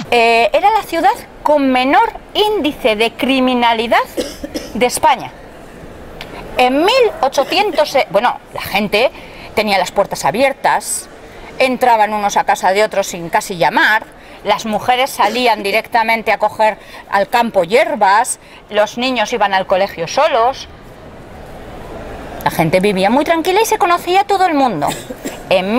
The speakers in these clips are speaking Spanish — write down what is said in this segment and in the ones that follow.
Era la ciudad con menor índice de criminalidad de España. En 1800, bueno, la gente tenía las puertas abiertas, entraban unos a casa de otros sin casi llamar, las mujeres salían directamente a coger al campo hierbas, los niños iban al colegio solos. La gente vivía muy tranquila y se conocía a todo el mundo. En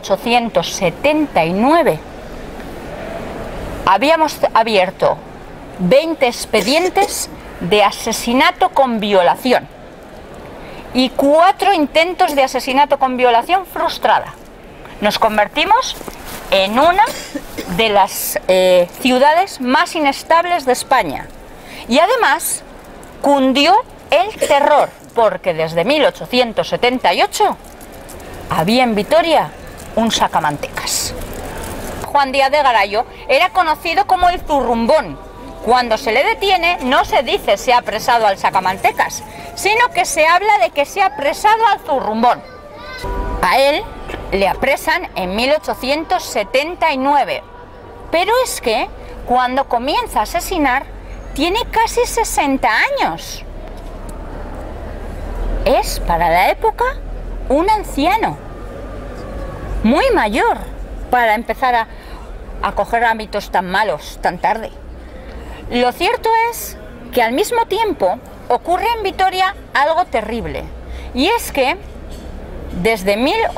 1879 habíamos abierto 20 expedientes de asesinato con violación y 4 intentos de asesinato con violación frustrada. Nos convertimos en una de las ciudades más inestables de España. Y además cundió el terror, porque desde 1878 había en Vitoria un sacamantecas. Juan Díaz de Garayo era conocido como el zurrumbón. Cuando se le detiene no se dice se ha apresado al sacamantecas, sino que se habla de que se ha apresado al zurrumbón. A él le apresan en 1879, pero es que cuando comienza a asesinar tiene casi 60 años. Es para la época un anciano, muy mayor, para empezar a coger hábitos tan malos tan tarde. Lo cierto es que al mismo tiempo ocurre en Vitoria algo terrible, y es que desde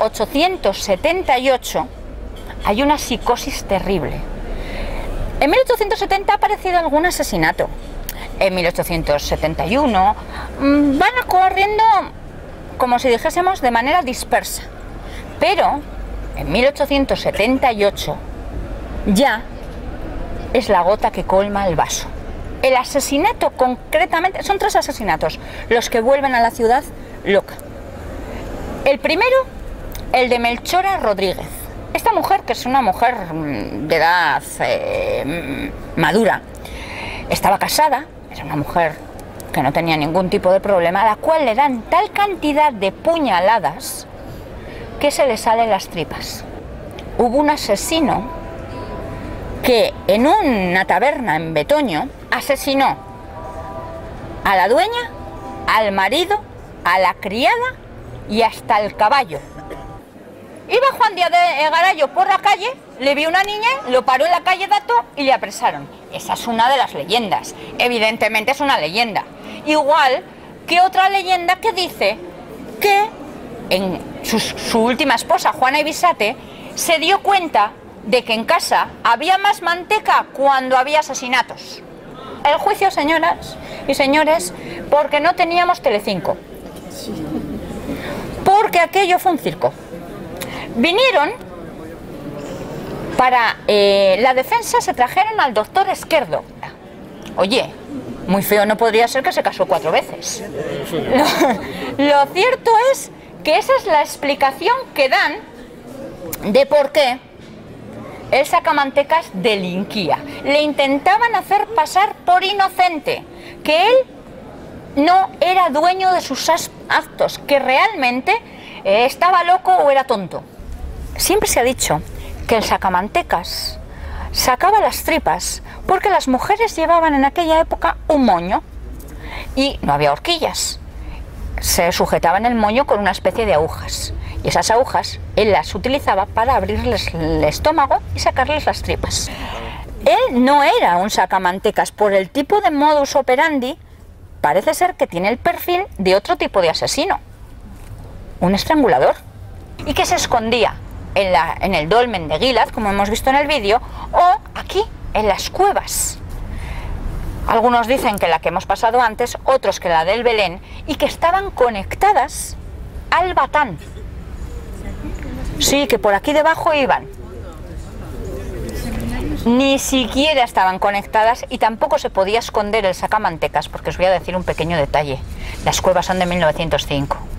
1878 hay una psicosis terrible. En 1870 ha aparecido algún asesinato. En 1871 van ocurriendo, como si dijésemos, de manera dispersa. Pero en 1878 ya es la gota que colma el vaso. El asesinato concretamente, son 3 asesinatos los que vuelven a la ciudad loca. El primero, el de Melchora Rodríguez. Esta mujer, que es una mujer de edad madura, estaba casada, era una mujer que no tenía ningún tipo de problema, a la cual le dan tal cantidad de puñaladas que se le salen las tripas. Hubo un asesino que en una taberna en Betoño asesinó a la dueña, al marido, a la criada y hasta el caballo. Iba Juan Díaz de Garayo por la calle, le vio una niña, lo paró en la calle Dato y le apresaron. Esa es una de las leyendas, evidentemente es una leyenda. Igual que otra leyenda que dice que en su última esposa, Juana Ibisate, se dio cuenta de que en casa había más manteca cuando había asesinatos. El juicio, señoras y señores, porque no teníamos Telecinco. Porque aquello fue un circo. Vinieron para la defensa, se trajeron al doctor Esquerdo. Oye, muy feo no podría ser que se casó 4 veces. Lo cierto es que esa es la explicación que dan de por qué el sacamantecas delinquía. Le intentaban hacer pasar por inocente, que él no era dueño de sus actos, que realmente estaba loco o era tonto. Siempre se ha dicho que el sacamantecas sacaba las tripas porque las mujeres llevaban en aquella época un moño y no había horquillas. Se sujetaban el moño con una especie de agujas y esas agujas él las utilizaba para abrirles el estómago y sacarles las tripas. Él no era un sacamantecas, por el tipo de modus operandi parece ser que tiene el perfil de otro tipo de asesino, un estrangulador, y que se escondía en el dolmen de Gilaz, como hemos visto en el vídeo, o aquí, en las cuevas. Algunos dicen que la que hemos pasado antes, otros que la del Belén, y que estaban conectadas al Batán. Sí, que por aquí debajo iban. Ni siquiera estaban conectadas y tampoco se podía esconder el sacamantecas, porque os voy a decir un pequeño detalle. Las cuevas son de 1905.